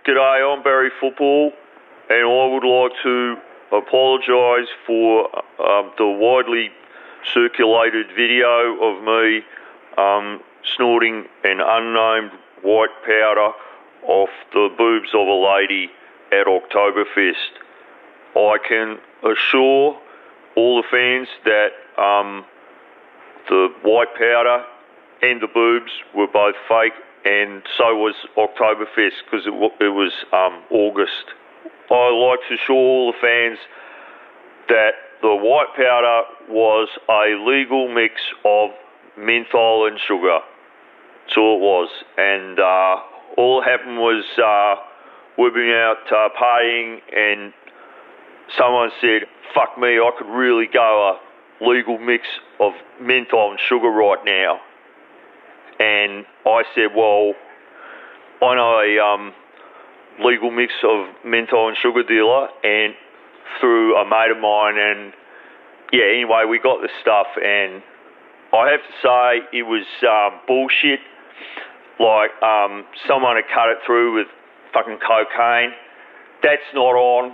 G'day, I'm Barry Football, and I would like to apologise for the widely circulated video of me snorting an unnamed white powder off the boobs of a lady at Oktoberfest. I can assure all the fans that the white powder and the boobs were both fake, and so was Oktoberfest, because it was August. I'd like to assure all the fans that the white powder was a legal mix of menthol and sugar. That's all it was. And all that happened was we've been out partying, and someone said, fuck me, I could really go a legal mix of menthol and sugar right now. And I said, well, I know a legal mix of menthol and sugar dealer, and through a mate of mine, and yeah, anyway, we got the stuff, and I have to say it was bullshit. Like, someone had cut it through with fucking cocaine. That's not on.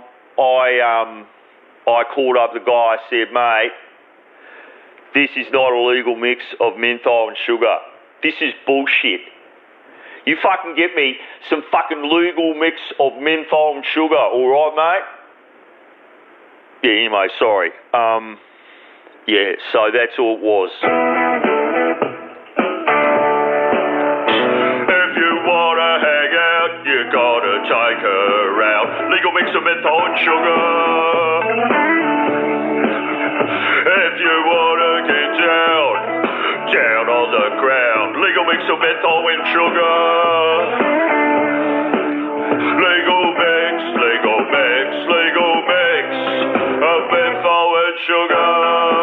I called up the guy, I said, mate, this is not a legal mix of menthol and sugar. This is bullshit. You fucking get me some fucking legal mix of menthol and sugar, alright, mate? Yeah, anyway, sorry. Yeah, so that's all it was. If you wanna hang out, you gotta take her out. Legal mix of menthol and sugar. If you wanna get down on the ground. Legal mix of menthol and sugar. Legal mix of menthol and sugar.